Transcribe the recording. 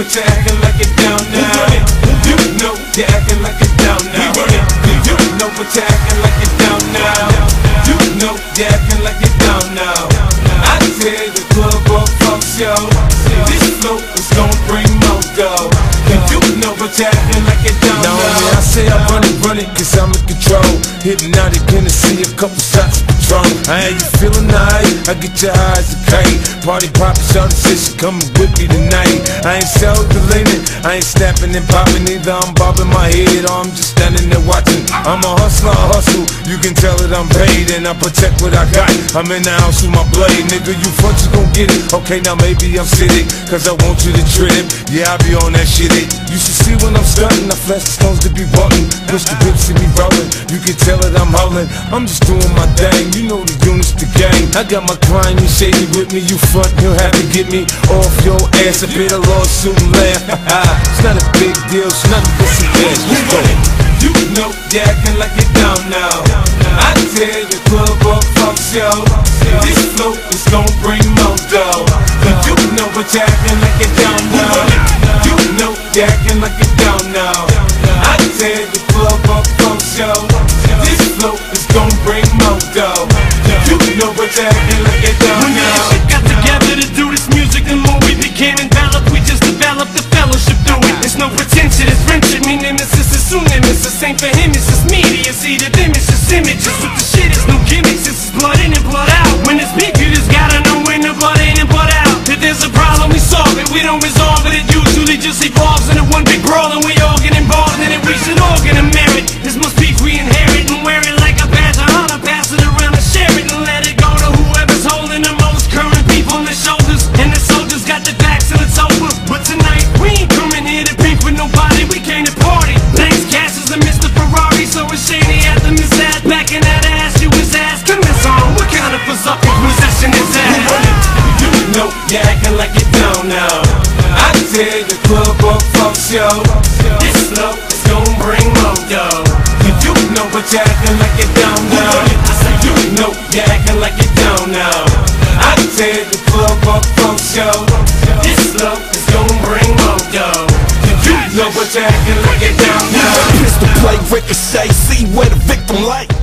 but you're acting like it down now. You know you're acting like it down now. You know but you're acting like it down now. You know you're acting like it down now. I tear the club up, fuck show. This flow is gon' bring more dough. You know but you're acting like it down now. I say I run it, cause I'm in control. Hypnotic Hennessy, a couple shots of Patron. I ain't you feeling high, I get your eyes to kite. Party poppin', shawty said she coming with me tonight. I ain't self-deleting, I ain't snapping and popping. Either I'm bobbing my head or I'm just standing there watching. I'm a hustler, I hustle, you can tell that I'm paid. And I protect what I got, I'm in the house with my blade. Nigga, you front, you gon' get it. Okay, now maybe I'm sitting, cause I want you to trip. Yeah, I be on that shit. You should see when I'm stunting, I flash the stones to be walking. Push the whip, see me rolling, you can tell that I'm howling. I'm just doing my thing, you know the units, the gang. I got my client, you shady with me, you front, you'll have to get me off your ass. I pay the lawsuit and laugh. It's not a big deal, it's nothing but some cash. Let's go. You know you're acting like it down now. I tear the club up, fuck show. This flow is gon' bring more dough. You know but you're acting like it down now. You know you're acting like it down now. I tear the club up, fuck show. This flow is gon' bring more dough. You know but you're acting like it down now. We got together to do this music, the more we became enveloped, we just developed the fellowship through it. There's no pretension, it's friendship, me nemesis is soon nemesis. Same for him, it's just media, see the them, it's just images. With the shit, it's no gimmicks, it's just blood in and blood out. When it's beef, you just gotta know when the blood in and blood out. If there's a problem, we solve it, we don't resolve it. It usually just evolves into one big brawl, and we all get involved in it. We should all get a merit. This must beef we inherit and wear it like a badge of honor. Pass it around and share it and let it go to whoever's holding the most current beef on their shoulders. And the soldiers got their backs and it's over. But tonight we ain't coming here to beef with nobody. We came to party. Thanks, Cash is a Mr. Ferrari, so it's shady at the Miss Ass. Back in that ass, you was asking this on. What kind of berserker possession is that? You know you're acting like it down now. I tear the club up, fuck show. This flow is gon' bring more dough. You know but you're acting like it down now. I said you know you're acting like it down now. I tear the club up, fuck show. This flow is gon' bring more dough. You know but you're acting like it down now. Pistol play, ricochet, see where the victim lay.